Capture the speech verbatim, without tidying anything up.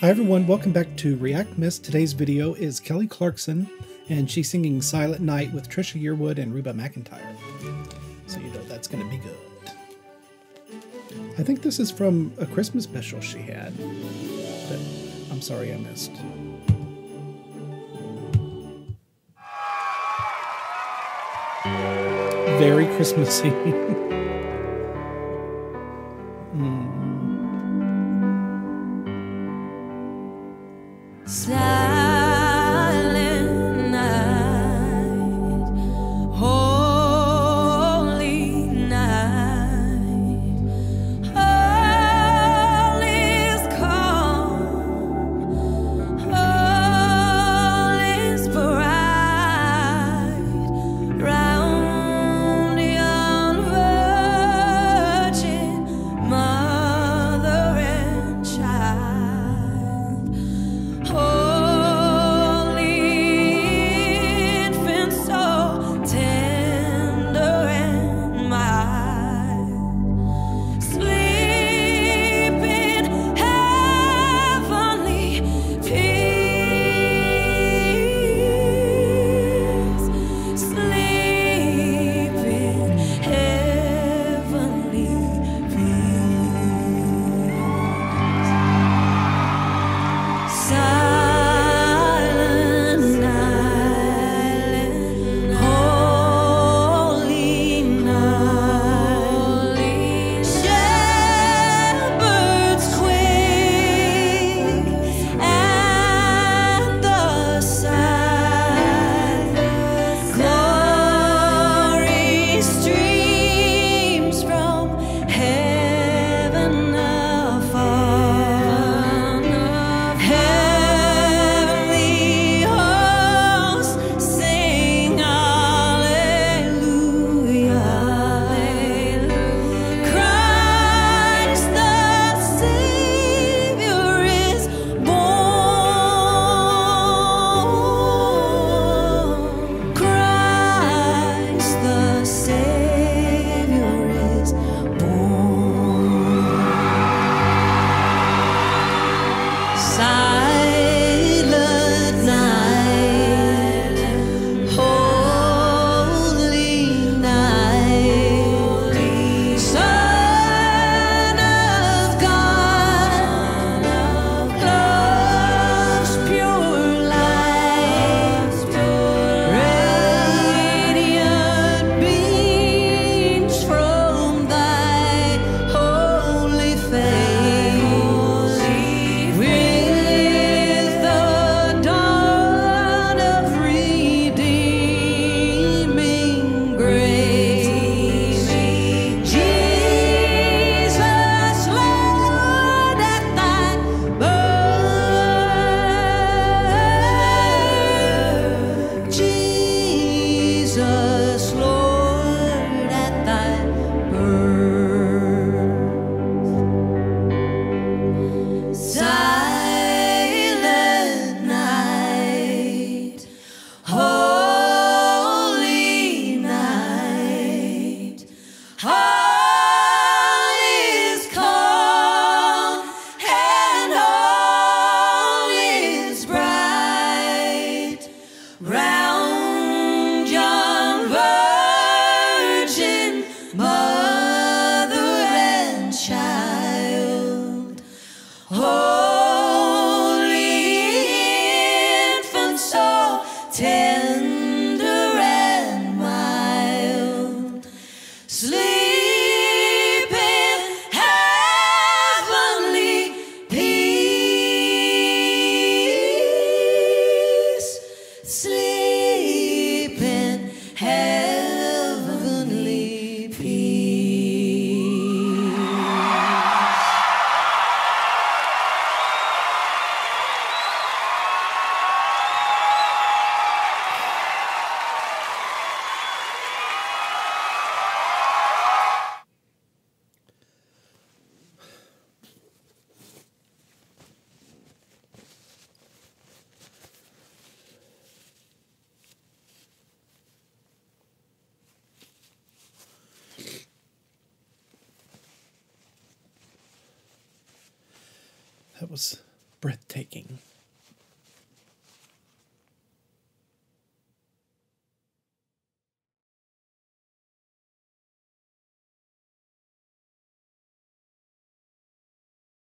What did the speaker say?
Hi everyone, welcome back to React Miss. Today's video is Kelly Clarkson, and she's singing Silent Night with Trisha Yearwood and Reba McEntire. So you know that's going to be good. I think this is from a Christmas special she had that I'm sorry I missed. Very Christmassy. mm. Silent night, holy night, all is calm, all is bright, round yon virgin mother and child. Holy infant, so tender and mild, sleep in heavenly peace, sleep in heavenly peace. Silent night, holy night, shepherds quake at the sight, glory streams from heaven afar, heavenly hosts sing hallelujah. Christ the Savior is born. Christ the Savior is born. Silent night, holy night, Son of God, love's pure light, radiant beams from thy holy face, with the dawn of redeeming grace. Jesus, Lord, at thy birth, Jesus, Lord, at thy birth. Silent night, holy night, all is calm and all is bright, round yon virgin mother and child. Holy infant, so tender and mild, sleep in heavenly peace, sleep in heavenly peace. That was breathtaking.